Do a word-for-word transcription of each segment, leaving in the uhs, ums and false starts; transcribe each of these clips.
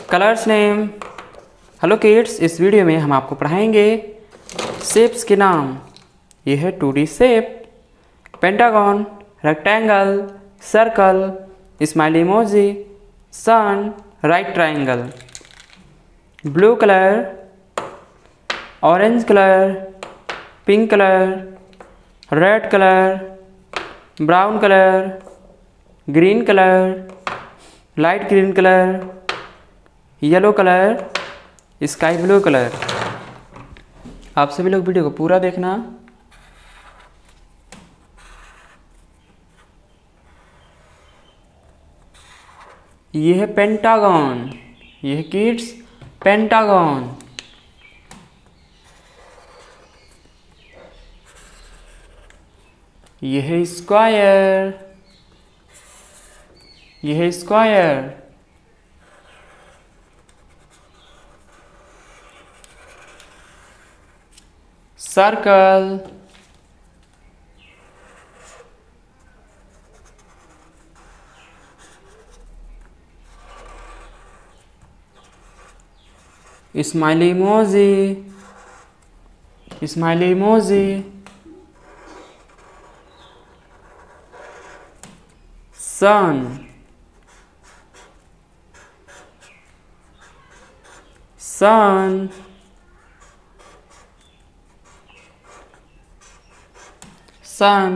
Colours name. Hello kids, इस video में हम आपको पढ़ाएंगे शेप्स के नाम। ये है two D shape, pentagon, rectangle, circle, smiley emoji, sun, right triangle. Blue colour, orange colour, pink colour, red colour, brown colour, green colour, light green colour, yellow colour, sky blue colour. आप सभी लोग video को पूरा देखना। ये है pentagon, ये है किड्स पेंटागन। ये है स्क्वायर, ये है square. Circle, smiley emoji, smiley emoji, sun, sun, sun,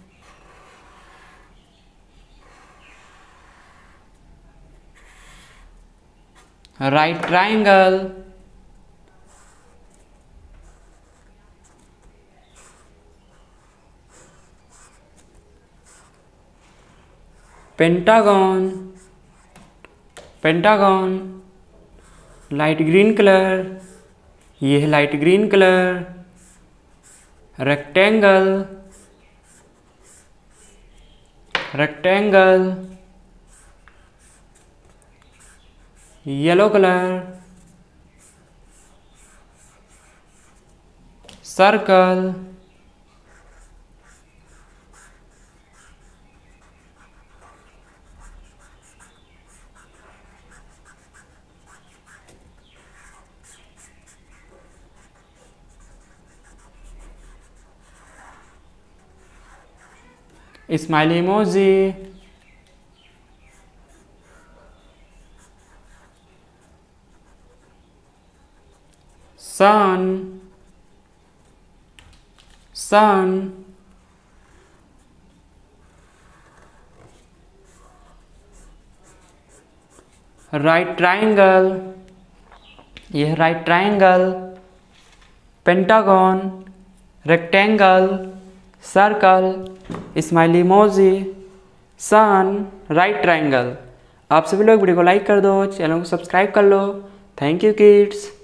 right triangle, pentagon, pentagon, light green colour, ये है light green colour. Rectangle, rectangle, yellow colour. Circle, smiley emoji, sun, sun, right triangle, यह right triangle. Pentagon, rectangle, circle, smiley emoji, sun, right triangle. आप सभी लोग video को like कर दो, channel को सब्सक्राइब कर लो। Thank you kids.